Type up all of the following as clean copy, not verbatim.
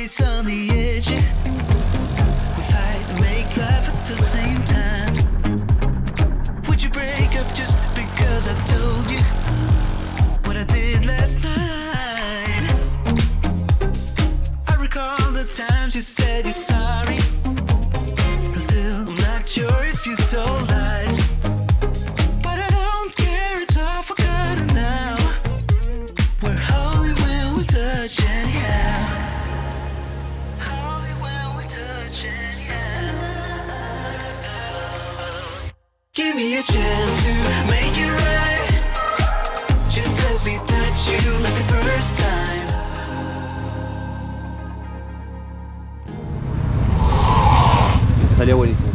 race on the edge. We fight and make love at the same time. Would you break up just because I told you what I did last night? I recall the times you said you're sorry. Still, I'm not sure if you told lies. But I don't care, it's all forgotten now. We're holy when we touch anyhow. Holy when we touch anyhow. Give me a chance to make it right. Just let me touch you like the first time. Salió buenísimo.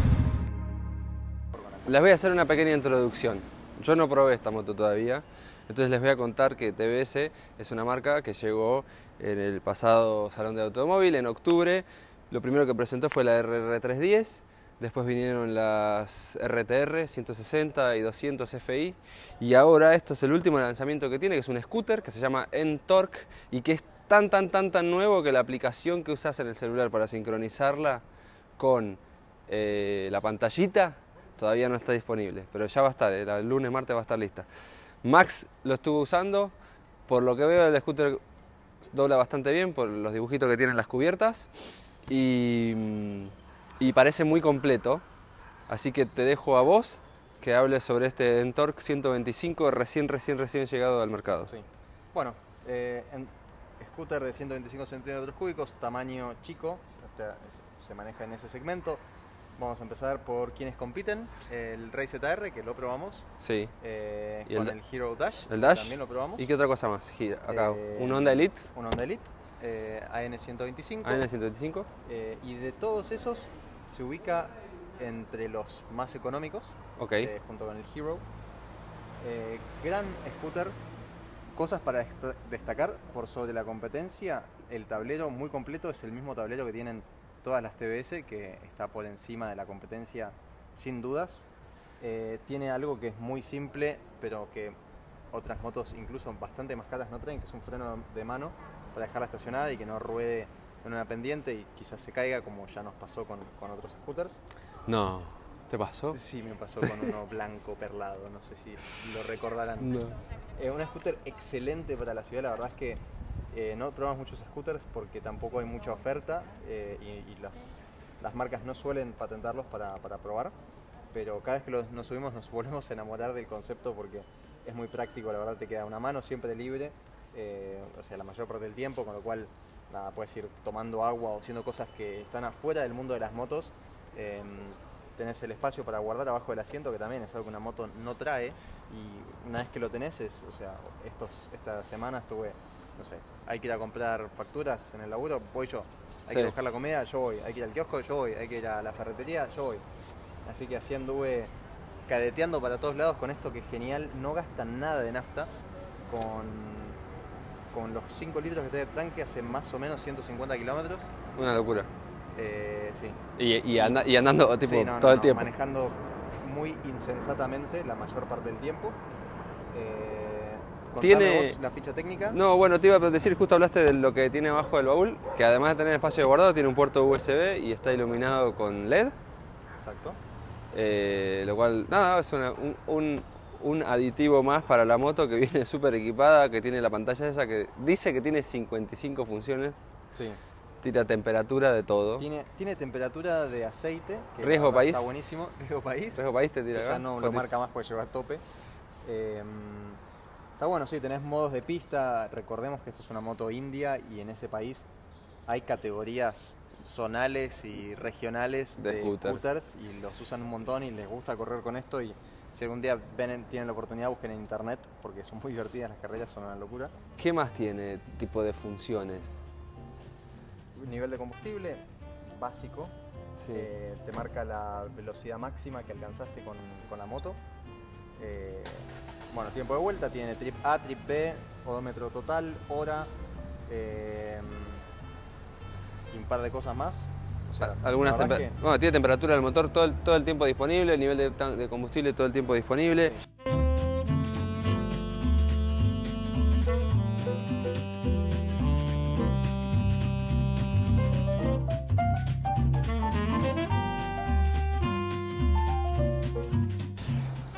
Les voy a hacer una pequeña introducción. Yo no probé esta moto todavía, entonces les voy a contar que TBS es una marca que llegó en el pasado Salón de Automóvil, en octubre. Lo primero que presentó fue la RR310, después vinieron las RTR 160 y 200 FI, y ahora esto es el último lanzamiento que tiene, que es un scooter que se llama N-Torque y que es tan nuevo que la aplicación que usas en el celular para sincronizarla con la pantallita todavía no está disponible, pero ya va a estar, el lunes, martes va a estar lista. Max lo estuvo usando, por lo que veo el scooter dobla bastante bien por los dibujitos que tienen las cubiertas y parece muy completo, así que te dejo a vos que hables sobre este N-Torque 125 recién llegado al mercado. Sí. Bueno, scooter de 125 centímetros cúbicos, tamaño chico, se maneja en ese segmento. Vamos a empezar por quienes compiten. El Race ZR, que lo probamos. Sí. Con el Hero Dash. El Dash. También lo probamos. ¿Y qué otra cosa más? Acá, un Honda Elite. Un Honda Elite. AN125. AN125. Y de todos esos se ubica entre los más económicos. Ok. Junto con el Hero. Gran scooter. Cosas para destacar por sobre la competencia. El tablero muy completo, es el mismo tablero que tienen todas las TBS, que está por encima de la competencia sin dudas. Tiene algo que es muy simple, pero que otras motos incluso bastante más caras no traen, que es un freno de mano para dejarla estacionada y que no ruede en una pendiente y quizás se caiga, como ya nos pasó con otros scooters. No, ¿te pasó? Sí, me pasó con uno blanco perlado, no sé si lo recordarán. No. Un scooter excelente para la ciudad, la verdad es que no probamos muchos scooters porque tampoco hay mucha oferta y las marcas no suelen patentarlos para probar, pero cada vez que nos subimos nos volvemos a enamorar del concepto porque es muy práctico, la verdad te queda una mano siempre libre, o sea, la mayor parte del tiempo, con lo cual nada, puedes ir tomando agua o haciendo cosas que están afuera del mundo de las motos. Tenés el espacio para guardar abajo del asiento, que también es algo que una moto no trae, y una vez que lo tenés, o sea, esta semana estuve, no sé, hay que ir a comprar facturas en el laburo, voy yo. Hay que ir a buscar la comida, yo voy. Hay que ir al kiosco, yo voy. Hay que ir a la ferretería, yo voy. Así que así anduve cadeteando para todos lados con esto que es genial. No gasta nada de nafta. Con los 5 litros que tiene de tanque hace más o menos 150 kilómetros. Una locura. Sí. Y andando tipo, sí, todo el tiempo. Manejando muy insensatamente la mayor parte del tiempo. ¿Tiene vos la ficha técnica? No, bueno, te iba a decir, justo hablaste de lo que tiene abajo del baúl, que además de tener espacio de guardado, tiene un puerto USB y está iluminado con LED. Exacto. Lo cual, nada, es un aditivo más para la moto que viene súper equipada, que tiene la pantalla esa que dice que tiene 55 funciones. Sí. Tira temperatura de todo. Tiene temperatura de aceite. Que Riesgo país. Está buenísimo. Riesgo país. Riesgo país te tira acá. Ya no lo marca más porque lleva a tope. Está bueno, sí, tenés modos de pista. Recordemos que esto es una moto india y en ese país hay categorías zonales y regionales de scooters y los usan un montón y les gusta correr con esto. Y si algún día tienen la oportunidad, busquen en internet porque son muy divertidas las carreras, son una locura. ¿Qué más tiene tipo de funciones? Nivel de combustible básico. Sí. Te marca la velocidad máxima que alcanzaste con la moto. Bueno, tiempo de vuelta, tiene trip A, trip B, odómetro total, hora, y un par de cosas más. O sea, bueno, tiene temperatura del motor todo el tiempo disponible, nivel de combustible todo el tiempo disponible. Sí.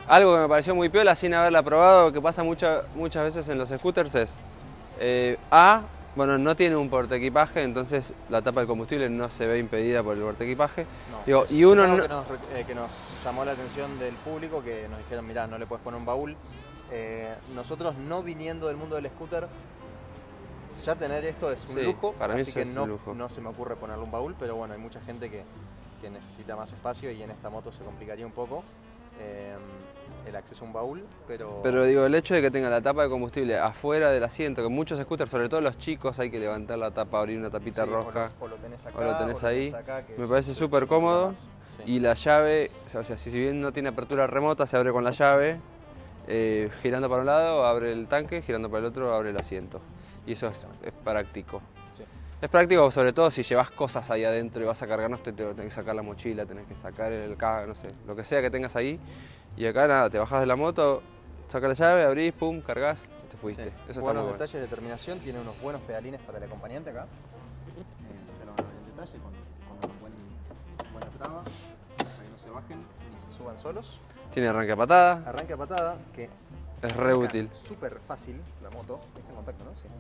Algo que me pareció muy piola sin haberla probado, que pasa muchas veces en los scooters es bueno, no tiene un portaequipaje, entonces la tapa del combustible no se ve impedida por el portaequipaje. No, Digo, es, y uno es algo no- que nos llamó la atención del público, que nos dijeron, mirá, no le puedes poner un baúl. Nosotros no viniendo del mundo del scooter, ya tener esto es un Sí, lujo, para mí así eso que es no, un lujo. no se me ocurre ponerle un baúl, pero bueno, hay mucha gente que necesita más espacio y en esta moto se complicaría un poco el acceso a un baúl, Pero digo, el hecho de que tenga la tapa de combustible afuera del asiento, que muchos scooters, sobre todo los chicos, hay que levantar la tapa, abrir una tapita sí, rosca, o lo tenés acá, o lo tenés ahí, acá, que me es- parece se súper complica cómodo. más. Sí. Y la llave, o sea, si bien no tiene apertura remota, se abre con la llave, girando para un lado abre el tanque, girando para el otro abre el asiento. Y eso es práctico. Sí. Es práctico sobre todo si llevas cosas ahí adentro y vas a cargar, no te tenés que sacar la mochila, tenés que sacar el no sé, lo que sea que tengas ahí. Y acá nada, te bajás de la moto, sacas la llave, abrís, pum, cargas y te fuiste. Sí. Eso está Buenos muy bueno. detalles de terminación, tiene unos buenos pedalines para el acompañante acá. Ya lo van a ver en detalle con una buena traba, para que no se bajen ni se suban solos. Tiene arranque a patada, Arranque a patada, que es re arranca útil. súper fácil la moto. Está en contacto, ¿no? Sí.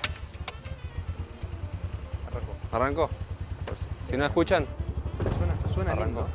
Arrancó. ¿Arrancó? Si no escuchan, Suena Arrancó. lindo.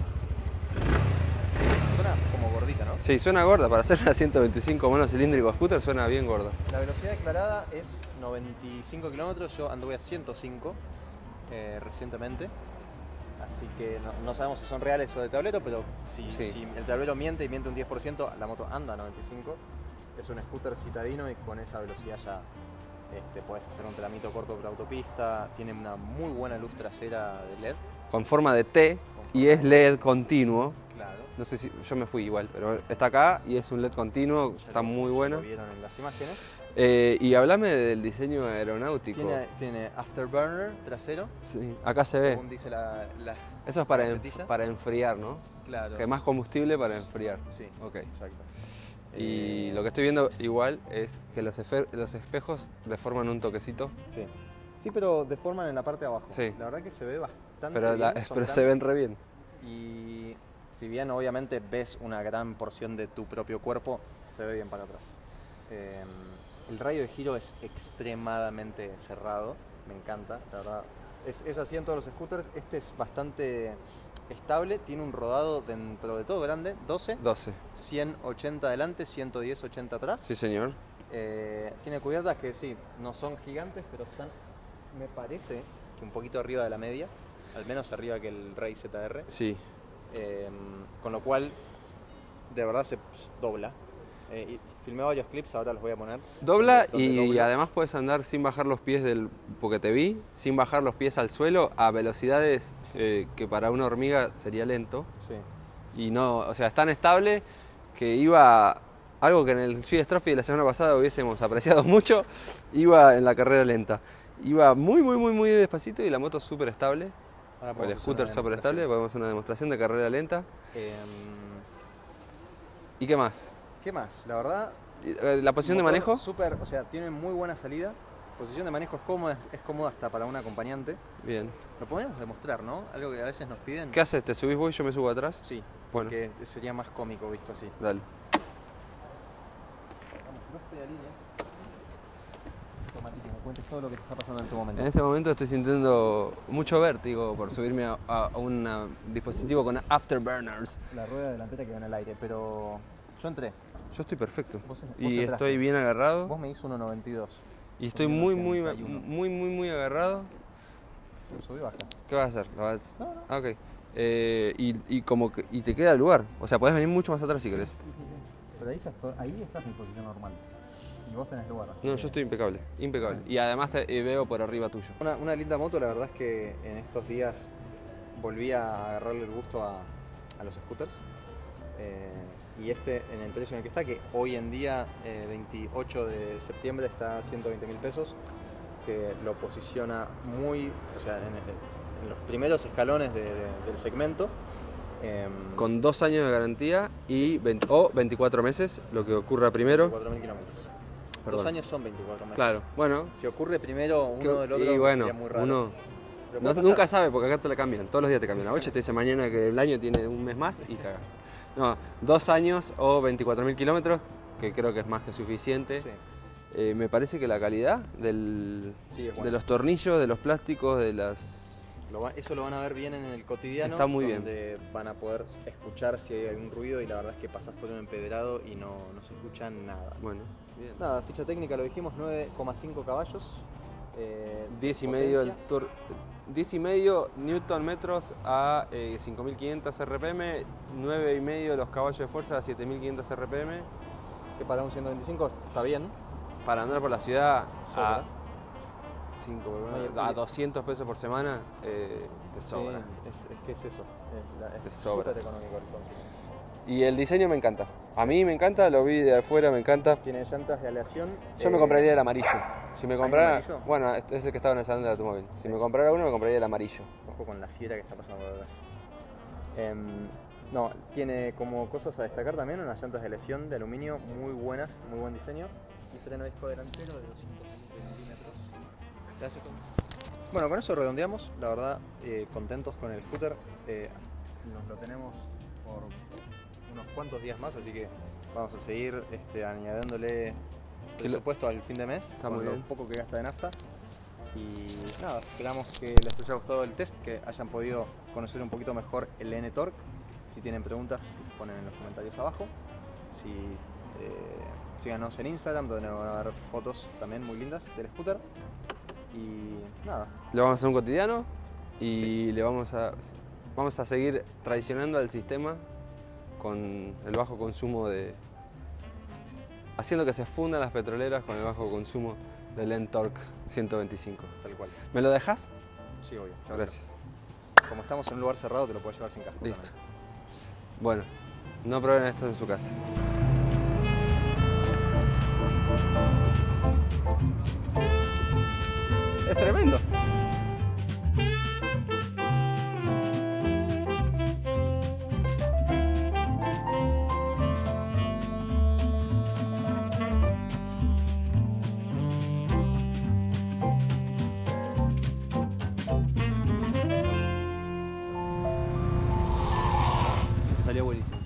Suena como gordita, ¿no? sí, suena gorda. Para hacer una 125 monocilíndrico scooter suena bien gorda. La velocidad declarada es 95 kilómetros, yo anduve a 105 recientemente, así que no sabemos si son reales o de tablero, pero si el tablero miente y miente un 10%, la moto anda a 95, es un scooter citadino y con esa velocidad ya podés hacer un tramito corto por autopista, tiene una muy buena luz trasera de LED. Con forma de T y es LED continuo. Claro. No sé si yo me fui igual, pero está acá y es un LED continuo, está muy bueno. Lo vieron en las imágenes. Y hablame del diseño aeronáutico. Tiene afterburner trasero, Sí, acá se ve. según dice la Eso es gacetilla. para enfriar, ¿no? Claro. Que más combustible para enfriar. Sí, Ok. exacto. Y lo que estoy viendo igual es que los espejos deforman un toquecito, Sí. Sí, pero deforman en la parte de abajo. Sí. La verdad que se ve bastante pero, bien. son pero se ven grandes. re bien. Y si bien obviamente ves una gran porción de tu propio cuerpo, se ve bien para atrás. El radio de giro es extremadamente cerrado, me encanta, la verdad. Es así en todos los scooters. Este es bastante estable, tiene un rodado dentro de todo grande, 12, 12. 180 adelante, 110, 80 atrás. Sí, señor. Tiene cubiertas que sí, no son gigantes, pero están, me parece, que un poquito arriba de la media, al menos arriba que el Rey ZR, Sí. con lo cual de verdad se dobla. Y filmé varios clips, ahora los voy a poner. Dobla donde y dobla. además puedes andar sin bajar los pies porque te vi, sin bajar los pies al suelo a velocidades que para una hormiga sería lento. Sí. Y no, o sea, es tan estable que iba, algo que en el Gires Trophy de la semana pasada hubiésemos apreciado mucho, iba en la carrera lenta. Iba muy despacito y la moto súper estable. Ahora O podemos el hacer scooter una súper estable, demostración. podemos hacer una demostración de carrera lenta. ¿Y qué más? ¿Qué más? La verdad, ¿La posición de motor manejo? súper, o sea, tiene muy buena salida. Posición de manejo es cómoda hasta para un acompañante. Bien. Lo podemos demostrar, ¿no? Algo que a veces nos piden. ¿Qué haces? ¿Te subís vos y yo me subo atrás? Sí, Bueno. porque sería más cómico visto así. Dale. Dos pedalines. Tomate que me cuentes todo lo que te está pasando en este momento. En este momento estoy sintiendo mucho vértigo por subirme a un dispositivo con afterburners. La rueda delantera que va en el aire, pero yo entré. Yo estoy perfecto. Vos Y entraste. estoy bien agarrado. Vos me hizo 1.92. Y estoy Yo muy 1.81. muy agarrado. Subí baja. ¿Qué vas a hacer? ¿La vas- No, no. Ah, ok. Y como que, y te queda el lugar. O sea, podés venir mucho más atrás si querés. Pero ahí esa es mi posición normal. Y vos tenés lugar. así No, que- yo estoy impecable, impecable. Y además te veo por arriba tuyo. Una linda moto, la verdad es que en estos días volví a agarrarle el gusto a los scooters. Y en el precio en el que está, que hoy en día, 28 de septiembre, está a 120.000 pesos, que lo posiciona muy, o sea, en los primeros escalones del segmento. Con 2 años de garantía y 24 meses, lo que ocurra primero. 24.000 kilómetros. Perdón. 2 años son 24 meses. Claro, bueno. Si ocurre primero uno del otro, y bueno, sería muy raro. uno Pero puede nunca pasar. sabe porque acá te la cambian. Todos los días te cambian. A vos te dice mañana que el año tiene un mes más y cagas. No, 2 años o 24.000 kilómetros, que creo que es más que suficiente. Sí. Me parece que la calidad Sí, es de bueno. los tornillos, de los plásticos, de las... Eso lo van a ver bien en el cotidiano. Está muy donde van a poder escuchar si hay algún ruido y la verdad es que pasas por un empedrado y no se escucha nada. Bueno, bien. Nada, ficha técnica lo dijimos, 9,5 caballos. 10 y medio newton metros a 5.500 RPM, 9,5 los caballos de fuerza a 7.500 RPM. Que para un 125 está bien. Para andar por la ciudad Sobra. a 200 pesos por semana, te sobra. Sí, es que es eso. Te Es sobra. súper económico el consumo. Y el diseño me encanta. A mí me encanta, lo vi de afuera, me encanta. Tiene llantas de aleación. Yo me compraría el amarillo. Si me comprara, amarillo? bueno, es el que estaba en el salón del automóvil. Si me comprara uno, me compraría el amarillo. Ojo con la fiera que está pasando por atrás. No, tiene como cosas a destacar también unas llantas de aleación de aluminio muy buenas, muy buen diseño. Y freno de disco delantero de 220 centímetros. Bueno, con eso redondeamos. La verdad, contentos con el scooter. Nos lo tenemos por unos cuantos días más, así que vamos a seguir añadiéndole presupuesto al fin de mes. Está con muy lo bien. poco que gasta de nafta. Y nada, esperamos que les haya gustado el test, que hayan podido conocer un poquito mejor el N-Torque. Si tienen preguntas, ponen en los comentarios abajo. Síganos en Instagram, donde van a ver fotos también muy lindas del scooter. Y nada, Le vamos a hacer un cotidiano y le vamos a seguir traicionando al sistema con el bajo consumo haciendo que se fundan las petroleras con el bajo consumo del N-Torque 125. tal cual. ¿Me lo dejas? Sí, obvio. Ya Gracias. como estamos en un lugar cerrado, te lo puedes llevar sin casco. Listo. también. Bueno, no prueben esto en su casa. Es tremendo. Salió buenísimo.